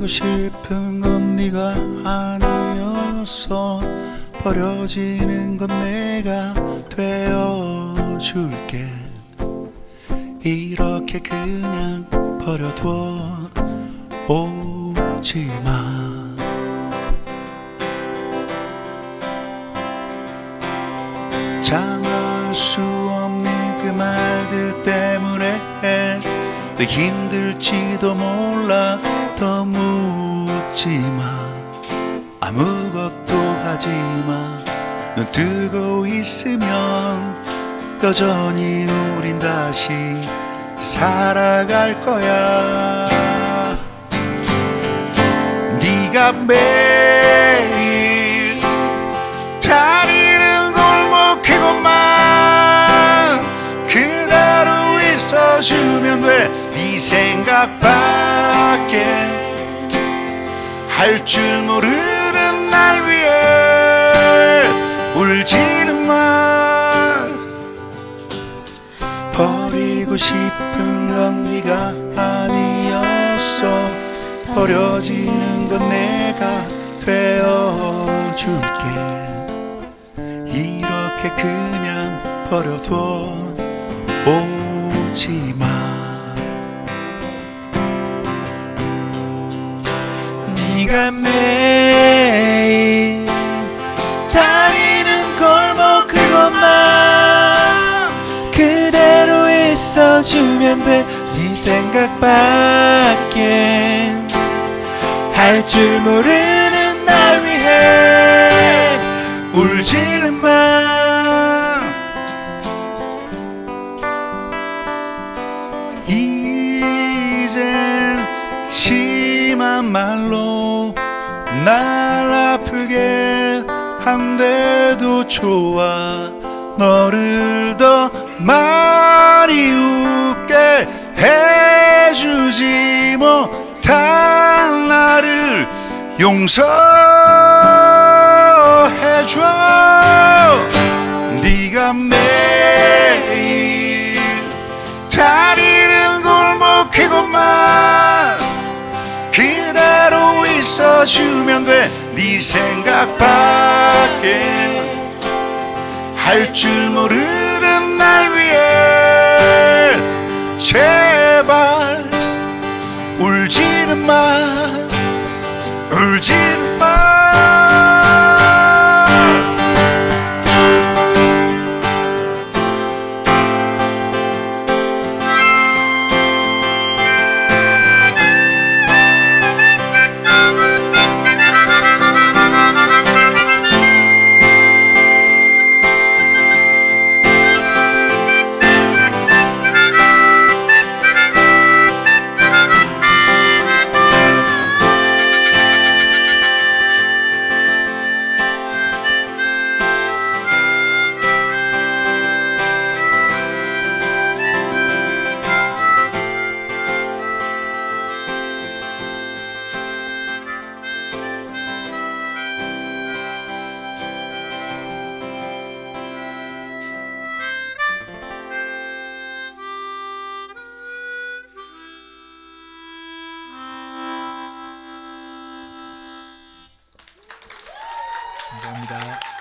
싶은 건 네가 아니었어. 버려지는 건 내가 되어줄게. 이렇게 그냥 버려둬 오지마. 참을 수 없는 그 말들 때문에 더 힘들지도 몰라. 더 묻지마. 아무것도 하지마. 눈 뜨고 있으면 여전히 우린 다시 살아갈 거야. 네가 매일 다니는 골목 그곳만 그대로 있어주면 돼. 네 생각밖에 할 줄 모르는 날 위해 울지는 마. 버리고 싶은 건 네가 아니었어. 버려지는 건 내가 되어줄게. 이렇게 그냥 버려둬 오지마. 네가 매일 다니는 골목 그것만 그대로 있어주면 돼. 네 생각밖에 할 줄 모르는 날 위해 울지는 마. 이젠 심한 말로 날 아프게 한데도 좋아. 너를 더 많이 웃게 해주지 못한 나를 용서해줘. 네가 매일 다니는 골목 그곳만 그대로 있어주면 돼. 네 생각밖에 할 줄 모르는 날 위해 제발 울지는 마. 울지는 마. 감사합니다.